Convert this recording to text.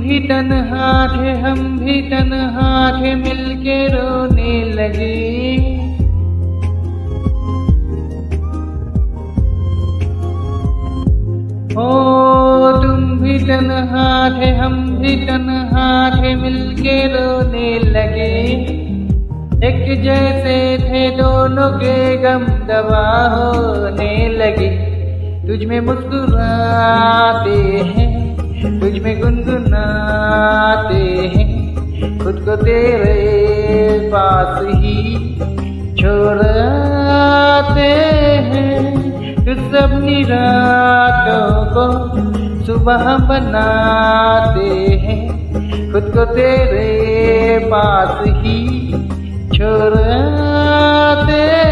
भी तन्हा थे, हम भी तन्हा थे, मिलके रोने लगे। ओ तुम भी तन्हा थे, हम भी तन्हा थे, मिलके रोने लगे। एक जैसे थे दोनों के गम दवा होने लगे। तुझ में मुस्कुराते हैं, तुझ में गुनगुनाते हैं, खुद को तेरे पास ही छोड़ते हैं। तू अपनी रातों को सुबह बनाते हैं, खुद को तेरे पास ही छोड़ते